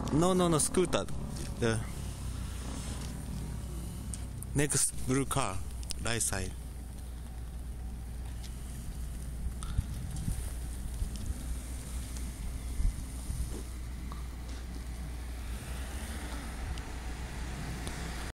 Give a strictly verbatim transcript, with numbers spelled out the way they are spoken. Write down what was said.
No, no, no, scooter. The next blue car, right side.